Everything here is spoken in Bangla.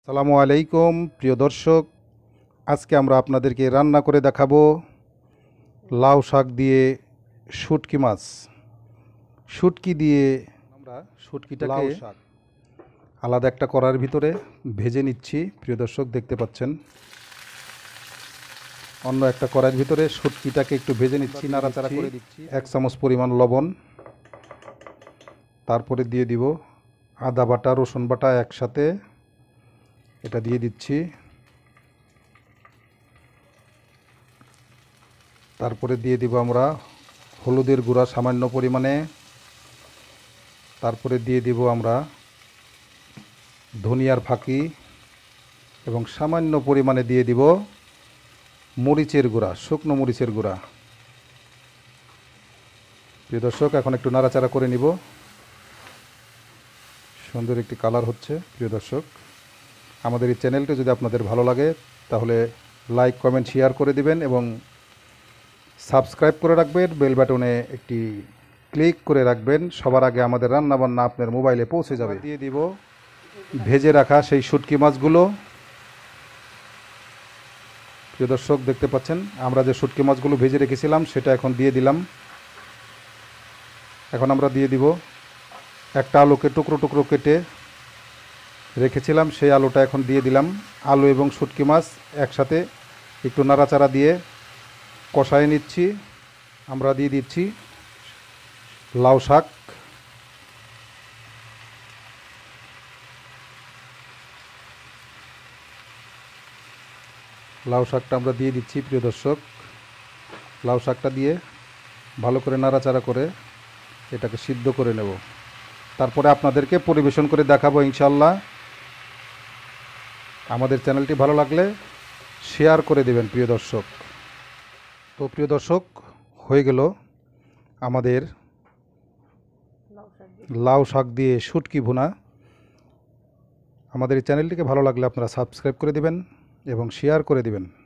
আসসালামু আলাইকুম প্রিয় দর্শক, আজকে আমরা আপনাদেরকে রান্না করে দেখাবো লাউ শাক দিয়ে শুটকি মাছ। শুটকি দিয়ে আমরা শুটকিটাকে আলাদা একটা কড়াইয়ের ভিতরে ভেজে নিচ্ছি। প্রিয় দর্শক দেখতে পাচ্ছেন, অন্য একটা কড়াইয়ের ভিতরে শুটকিটাকে একটু ভেজে নিচ্ছি, নাড়াচাড়া করে দিচ্ছি। 1 চামচ পরিমাণ লবণ, তারপরে দিয়ে দিব আদা বাটা রসুন বাটা একসাথে, এটা দিয়ে দিচ্ছি। তারপরে দিয়ে দিব আমরা হলুদের গুঁড়া সামান্য পরিমাণে, তারপরে দিয়ে দিব আমরা ধনিয়ার ফাঁকি এবং সামান্য পরিমাণে দিয়ে দিব মরিচের গুঁড়া, শুকনো মরিচের গুঁড়া। প্রিয় দর্শক, এখন একটু নাড়াচাড়া করে নিব। সুন্দর একটি কালার হচ্ছে। প্রিয় দর্শক, আমাদের এই চ্যানেলটি যদি আপনাদের ভালো লাগে তাহলে লাইক কমেন্ট শেয়ার করে দিবেন এবং সাবস্ক্রাইব করে রাখবেন, বেল বাটনে একটি ক্লিক করে রাখবেন, সবার আগে আমাদের রান্নাবান্না আপনার মোবাইলে পৌঁছে যাবে। দিয়ে দিব ভেজে রাখা সেই শুটকি মাছগুলো। প্রিয় দর্শক দেখতে পাচ্ছেন, আমরা যে শুটকি মাছগুলো ভেজে রেখেছিলাম সেটা এখন দিয়ে দিলাম। এখন আমরা দিয়ে দিব একটা আলুকে টুকরো টুকরো কেটে রেখেছিলাম, সেই আলুটা এখন দিয়ে দিলাম। আলু এবং শুটকি মাছ একসাথে একটু নাড়াচাড়া দিয়ে কষায় নিচ্ছি। আমরা দিয়ে দিচ্ছি লাউ শাক। লাউ শাকটা আমরা দিয়ে দিচ্ছি। প্রিয় দর্শক, লাউ শাকটা দিয়ে ভালো করে নাড়াচাড়া করে এটাকে সিদ্ধ করে নেব, তারপরে আপনাদেরকে পরিবেশন করে দেখাবো ইনশাল্লাহ। আমাদের চ্যানেলটি ভালো লাগলে শেয়ার করে দেবেন প্রিয় দর্শক। তো প্রিয় দর্শক, হয়ে গেল আমাদের লাউ শাক দিয়ে শুটকি ভুনা। আমাদের এই চ্যানেলটিকে ভালো লাগলে আপনারা সাবস্ক্রাইব করে দিবেন এবং শেয়ার করে দিবেন।